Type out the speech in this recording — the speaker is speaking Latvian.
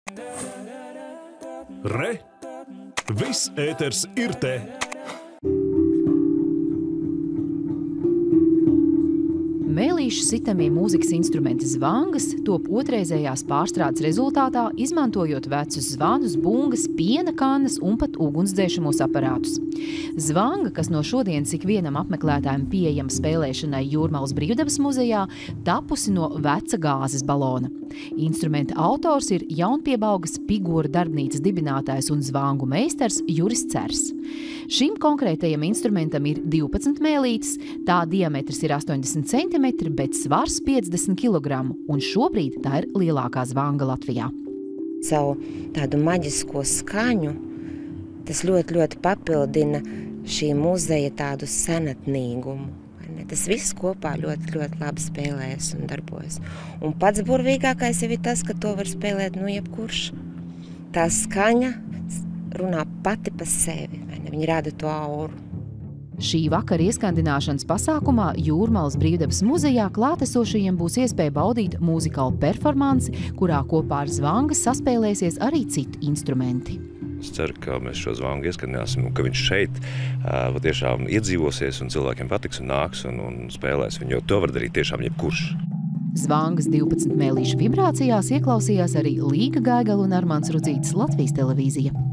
Re! Viss ēters ir te! Mēlīšu sitamie mūzikas instrumenti zvangas top otrreizējās pārstrādes rezultātā, izmantojot vecus zvanus, bungas, piena kannas un pat ugunsdzēšamos aparātus. Zvanga, kas no šodienas ikvienam apmeklētājiem pieejama spēlēšanai Jūrmalas Brīvdabas muzejā, tapusi no veca gāzes balona. Instrumenta autors ir Jaunpiebaugas Pigora darbnīcas dibinātājs un zvangu meistars Juris Cers. Šim konkrētajam instrumentam ir 12 mēlītes, tā diametrs ir 80 cm, bet svars 50 kg, un šobrīd tā ir lielākā zvanga Latvijā. Savu tādu maģisko skaņu tas ļoti papildina šī muzeja tādu senatnīgumu. Tas viss kopā ļoti labi spēlējas un darbojas. Un pats burvīgākais jau ir tas, ka to var spēlēt jebkurš. Tā skaņa runā pati pa sevi, viņa rada to auru. Šī vakara ieskandināšanas pasākumā Jūrmalas Brīvdabas muzejā klātesošajiem būs iespēja baudīt mūzikālu performansi, kurā kopā ar zvangas saspēlēsies arī citi instrumenti. Es ceru, ka mēs šo zvangu ieskandināsim un ka viņš šeit patiešām iedzīvosies un cilvēkiem patiks un nāks un spēlēs viņu, jo to var darīt tiešām jebkurš. Zvangas 12 mēlīšu vibrācijās ieklausījās arī Līga Gaigala un Armands Rudzītis Latvijas televīzija.